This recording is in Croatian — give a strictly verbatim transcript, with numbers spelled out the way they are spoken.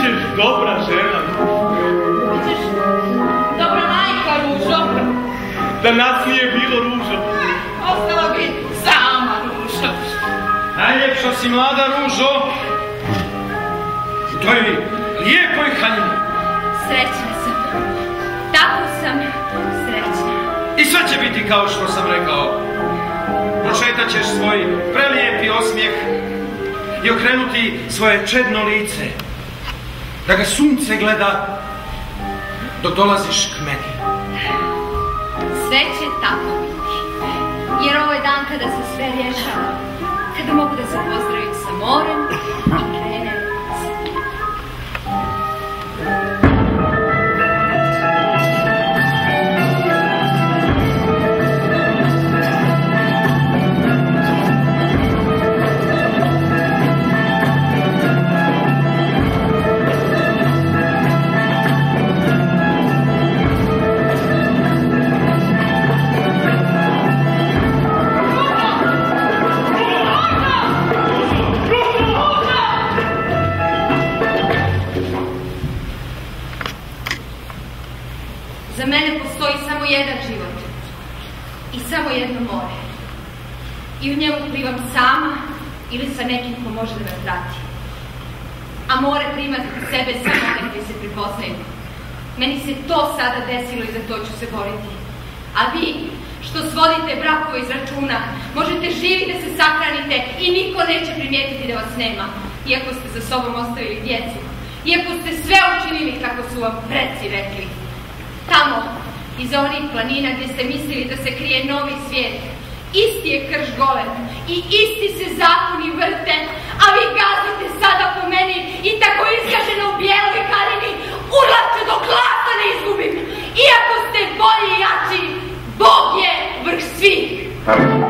Bićeš dobra žena. Bićeš dobra majka, Ružo. Da nas nije bilo, Ružo. Ostala bi sama, Ružo. Najljepša si, mlada Ružo. U toj lijepoj haljini. Srećna sam. Tako sam srećna. I sve će biti kao što sam rekao. Prošetat ćeš svoj prelijepi osmijeh i okrenuti svoje čedno lice, da ga sunce gleda dok dolaziš k meni. Sve će tako biti, jer ovo je dan kada se sve rješava, kada mogu da se pozdravim sa morem i krenem sa njim. Za mene postoji samo jedan život i samo jedno more. I u njemu plivam sama ili sa nekim ko može da me prati. A more prima za sebe samo negdje se pripoznaju. Meni se to sada desilo i za to ću se boriti. A vi, što svodite brakove iz računa, možete živi da se sahranite i niko neće primijetiti da vas nema, iako ste za sobom ostavili djecu, iako ste sve učinili kako su vam preci rekli. Tamo, iza onih planina gdje ste mislili da se krije novi svijet, isti je krš golem i isti se zakoni vrte, a vi gazite sada po meni i tako iskaženo u bijeloj haljini urlače dok glasa ne izgubim. Iako ste bolji i jači, Bog je vrh svih.